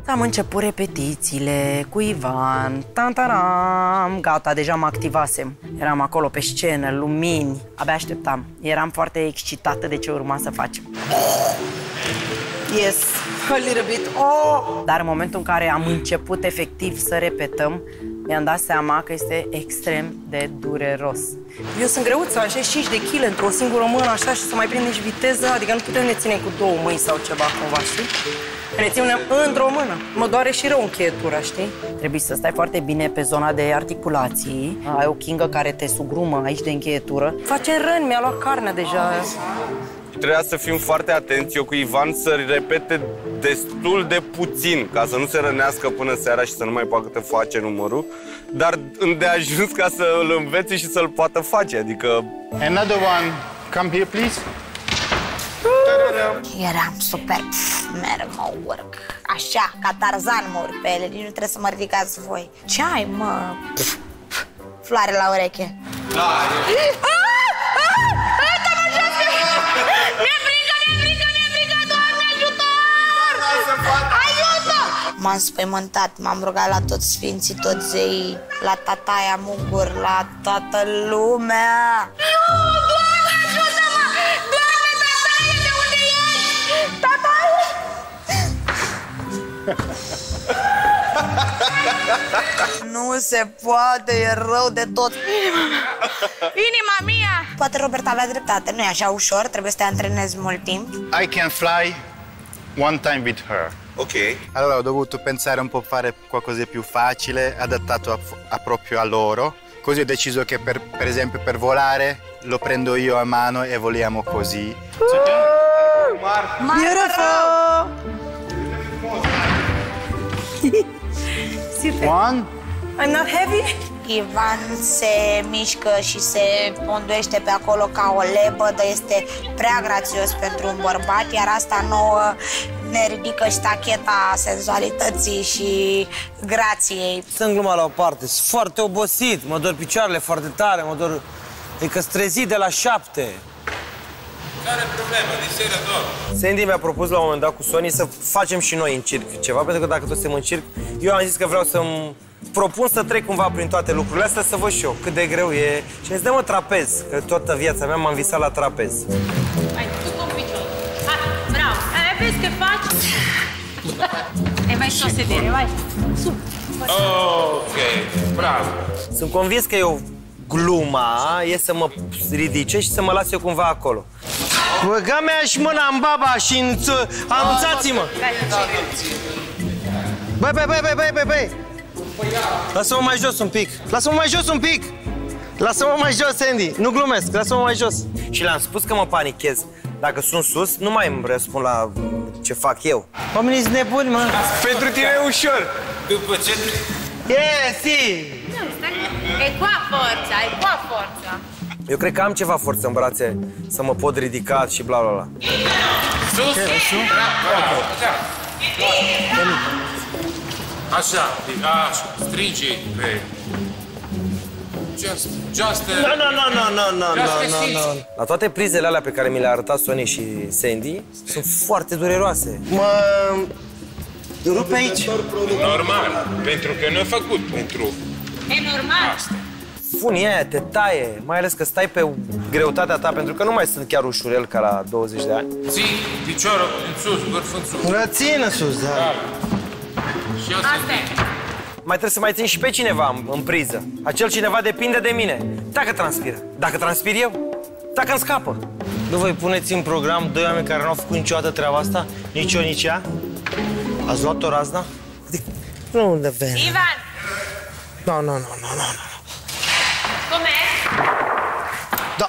Am început repetițiile cu Ivan. Tantaram. Gata, deja mă activasem. Eram acolo pe scenă, lumini. Abia așteptam. Eram foarte excitată de ce urma să facem. Yes, a little bit. Oh! Dar în momentul în care am început efectiv să repetăm, mi-am dat seama că este extrem de dureros. Eu sunt greuță, așa 65 de kg într-o singură mână, așa, și să mai prind nici viteză, adică nu putem ne ține cu două mâini sau ceva, cumva, știi? Ne ținem într-o mână. Mă doare și rău încheietura, știi? Trebuie să stai foarte bine pe zona de articulații. Ai o chingă care te sugrumă aici de încheietură. Face răni, mi-a luat carnea deja. Trebuia să fim foarte atenți, eu cu Ivan, să repete destul de puțin, ca să nu se rănească până seara și să nu mai poată face numărul, dar îndeajuns ca să îl învețe și să-l poată face, adică... Another one. Come here, please. Eram super, merg, mă urc. Așa, ca Tarzan mă urc pe ele, nici nu trebuie să mă ridicați voi. Ce ai, mă? Floare la ureche. Da, M-am spăimântat, m-am rugat la toți sfinții, toți zeii, la tataia Mugur, la toată lumea. Doamne, ajută-mă! Doamne, tataie, de unde ești? Tataie! Nu se poate, e rău de tot. Inima mea! Poate Robert avea dreptate, nu e așa ușor, trebuie să te antrenezi mult timp. I can fly one time with her. Ok. Allora ho dovuto pensare un po' fare qualcosa di più facile, adattato proprio a loro. Così ho deciso che per esempio per volare lo prendo io a mano e voliamo così. Beautiful! One. I'm not heavy? Ivan se mișcă și se ponduiește pe acolo ca o lebădă, este prea grațios pentru un bărbat, iar asta nouă ne ridică ștacheta senzualității și grației. Sunt gluma la o parte, sunt foarte obosit, mă dor picioarele foarte tare, mă dor... Adică strezit de la 7. Care problemă? De seara doar. Sandy mi-a propus la un moment dat cu Sony să facem și noi în circ ceva, pentru că dacă tot suntem în circ, eu am zis că vreau să-mi propun să trec cumva prin toate lucrurile astea, să văd și eu cât de greu e. Și îmi dă trapez, că toată viața mea m-am visat la trapez. Hai, tu cu picior. Hai, bravo. Vezi că faci? Hai, mai sus sedere, vai. Sub. Ok, bravo. Sunt convins că eu gluma e să mă ridice și să mă las eu cumva acolo. Băga-mi și mâna în baba și anunțați-mă! Băi! Lasă-mă mai jos un pic! Lasă-mă mai jos un pic! Lasă-mă mai jos, Sandy! Nu glumesc, lasă-mă mai jos! Și le-am spus că mă panichez. Dacă sunt sus, nu mai îmi răspund la ce fac eu. Oamenii sunt nebuni, mă! Pentru tine e ușor! După ce... Si! E qua forța, e qua forța. Eu cred că am ceva forță în brațe să mă pot ridica și bla bla bla. Sus? Bravo, așa. Așa, strigi pe... Just... No. La toate prizele alea pe care mi le-a arătat Sony și Sandy sunt foarte dureroase. Mă rupe aici. Normal, pentru că nu a făcut pentru... E normal. Asta. Funii aia te taie, mai ales că stai pe greutatea ta, pentru că nu mai sunt chiar ușurel ca la 20 de ani. Ții piciorul în sus, vârful în sus. Țină sus, da. Și asta e. Mai trebuie să mai țin și pe cineva în priză. Acel cineva depinde de mine. Dacă transpiră. Dacă transpir eu, dacă îmi scapă. Nu voi puneți în program doi oameni care nu au făcut niciodată treaba asta? Nici eu, nici ea? Ați luat-o razna? Nu de vene. Ivan! Nu. Com'è? Da.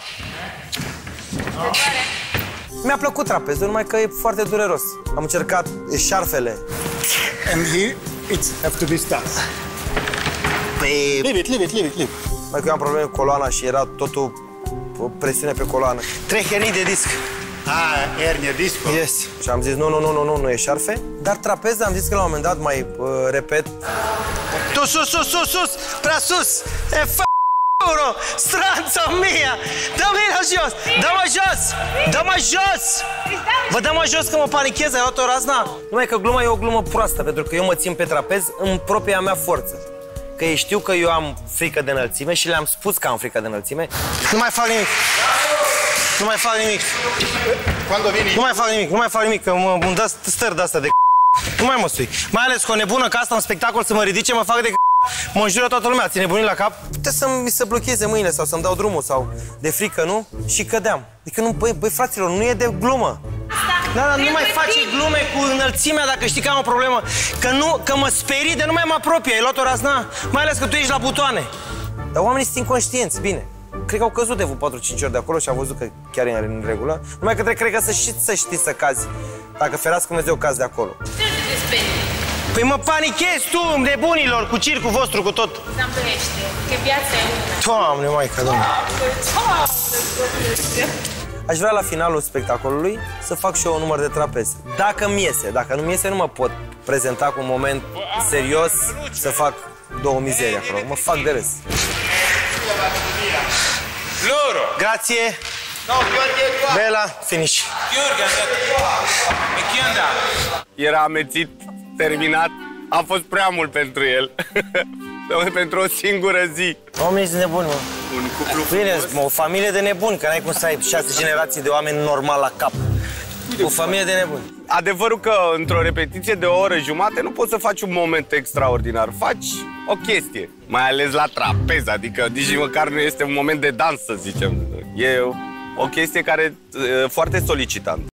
Mi-a plăcut trapezul, numai că e foarte dureros. Am încercat eșarfele. And here it have to be stuck. Leave it. Mai că eu am probleme cu coloana și era totul o presiune pe coloană. 3 hernii de disc. Hernia disco. Yes. Și am zis nu eșarfe. Dar trapez am zis că la un moment dat mai repet. Tu sus, prea sus. E uno, stranța mea! Dă-mă jos! Dă-mă jos! Dă-mă jos! Vă dă-mă jos că mă panichez, ai luat o razna? Numai că gluma e o glumă proastă, pentru că eu mă țin pe trapez în propria mea forță. Că ei știu că eu am frică de înălțime și le-am spus că am frică de înălțime. Nu mai fac nimic. Nu mai fac nimic. Nu mai fac nimic, nu mai fac nimic, că îmi dă stări de-astea de Nu mai mă sui. Mai ales cu o nebună ca asta în spectacol să mă ridice, mă fac de mă înjură toată lumea, ține nebunii la cap. Puteți să mi se blocheze mâinile sau să-mi dau drumul sau de frică, nu? Și cădeam. Adică nu, băi, fraților, nu e de glumă. Da, nu mai face glume cu înălțimea dacă știi că am o problemă. Că mă sperii de nu mai mă apropie. Ai luat o razna? Mai ales că tu ești la butoane. Dar oamenii sunt inconștienți, bine. Cred că au căzut de 4-5 ori de acolo și au văzut că chiar e în regulă. Numai că cred că să știi să cazi. Dacă ferească Dumnezeu, cazi de acolo. Păi mă panichezi tu, nebunilor, cu circul vostru, cu tot. Zamblăiește, că viața e una. Doamne, maică, Doamne. Aș vrea la finalul spectacolului să fac și eu un număr de trapez. Dacă-mi iese, dacă nu-mi iese, nu mă pot prezenta cu un moment serios să fac două mizerii acolo. Mă fac de râs. Loro! Grație! Bela, finish. Gheorghe a dat. E chi è andato? Era amețit, terminat. A fost prea mult pentru el. Pentru o singură zi. Oamenii sunt nebuni, mă. Un cuplu Bine, frumos. mă, o familie de nebuni, că n-ai cum să ai 6 generații de oameni normal la cap. O familie de nebuni. Adevărul că într-o repetiție de o oră jumate nu poți să faci un moment extraordinar. Faci o chestie, mai ales la trapez, adică nici măcar nu este un moment de dans, să zicem. E o chestie care e foarte solicitantă.